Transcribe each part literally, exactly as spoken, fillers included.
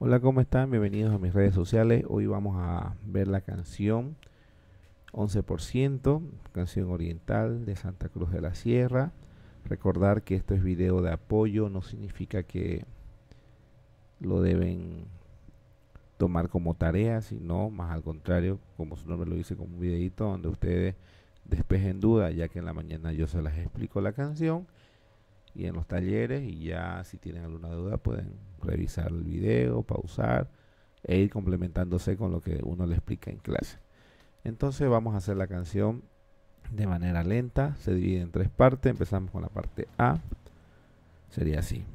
Hola, ¿cómo están? Bienvenidos a mis redes sociales. Hoy vamos a ver la canción once por ciento, canción oriental de Santa Cruz de la Sierra. Recordar que esto es video de apoyo, no significa que lo deben tomar como tarea, sino más al contrario, como su nombre lo dice, como un videito donde ustedes despejen dudas, ya que en la mañana yo se las explico la canción y en los talleres, y ya si tienen alguna duda pueden revisar el video, pausar e ir complementándose con lo que uno le explica en clase. Entonces vamos a hacer la canción de manera lenta, se divide en tres partes. Empezamos con la parte A, sería así.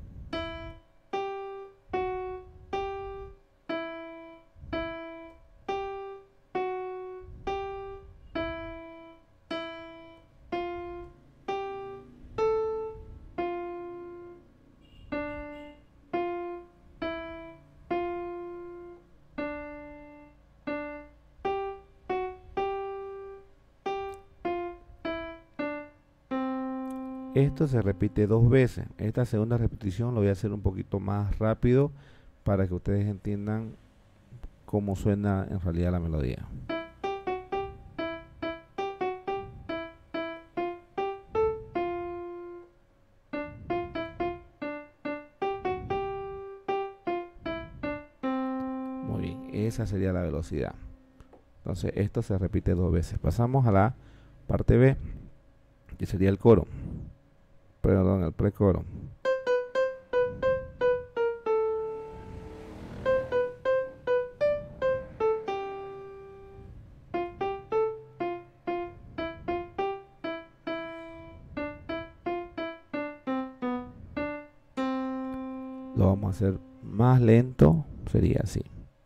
Esto se repite dos veces. Esta segunda repetición lo voy a hacer un poquito más rápido para que ustedes entiendan cómo suena en realidad la melodía. Muy bien, esa sería la velocidad. Entonces esto se repite dos veces. Pasamos a la parte B, que sería el coro. Perdón, el precoro. Lo vamos a hacer más lento, sería así.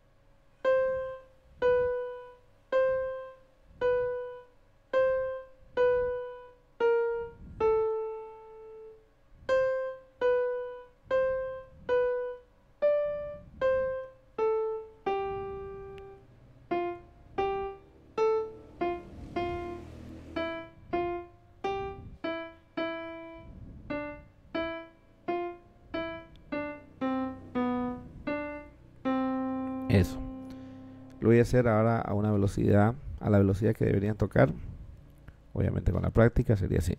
Eso. Lo voy a hacer ahora a una velocidad, a la velocidad que deberían tocar. Obviamente con la práctica sería así.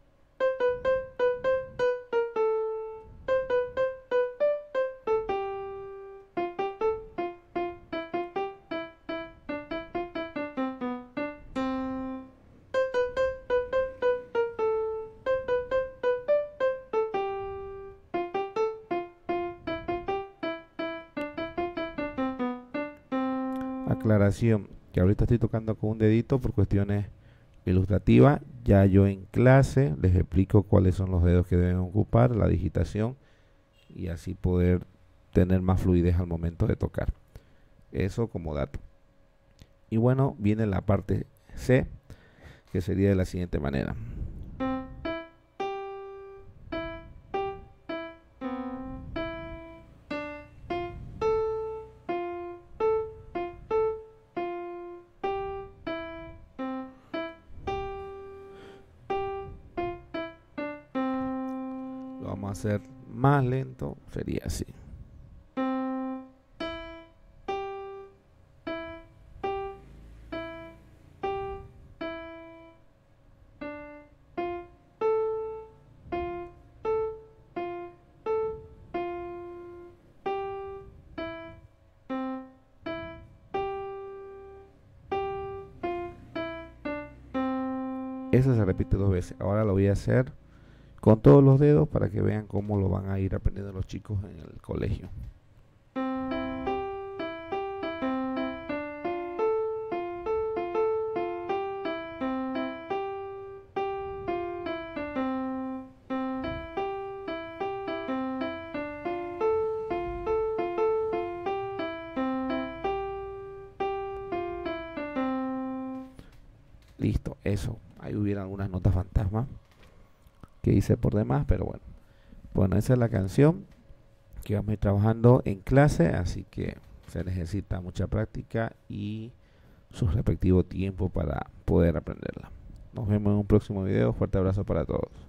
Aclaración, que ahorita estoy tocando con un dedito por cuestiones ilustrativas. Ya yo en clase les explico cuáles son los dedos que deben ocupar, la digitación, y así poder tener más fluidez al momento de tocar. Eso como dato. Y bueno, viene la parte C, que sería de la siguiente manera. Lo vamos a hacer más lento, sería así. Eso se repite dos veces. Ahora lo voy a hacer con todos los dedos para que vean cómo lo van a ir aprendiendo los chicos en el colegio. Listo, eso. Ahí hubieran algunas notas fantasmas que hice por demás, pero bueno. Bueno, esa es la canción que vamos a ir trabajando en clase, así que se necesita mucha práctica y su respectivo tiempo para poder aprenderla. Nos vemos en un próximo video. Fuerte abrazo para todos.